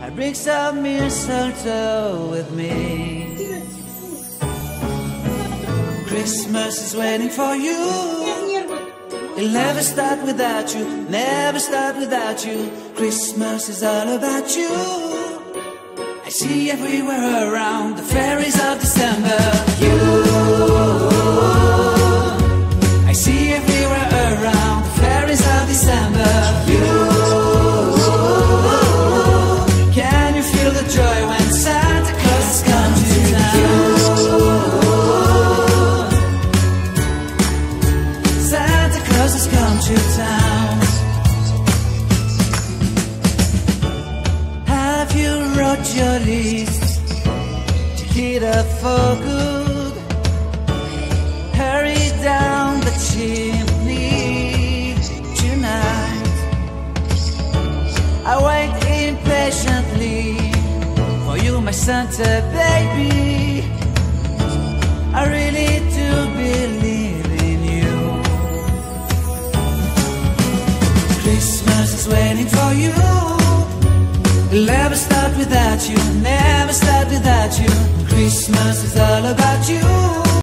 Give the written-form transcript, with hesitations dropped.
I bring some mistletoe with me. Christmas is waiting for you. It'll never start without you, never start without you. Christmas is all about you. I see everywhere around the fairies of December. You, I see everywhere around the fairies of December. You, can you feel the joy when Santa Claus has come to town? Santa Claus has come to town. Have you wrote your list to hit up for good? Hurry down the chimney tonight. I wait impatiently for you, my Santa baby. I really do believe in you. Christmas is waiting for you. It'll never start without you, never start without you. Christmas is all about you.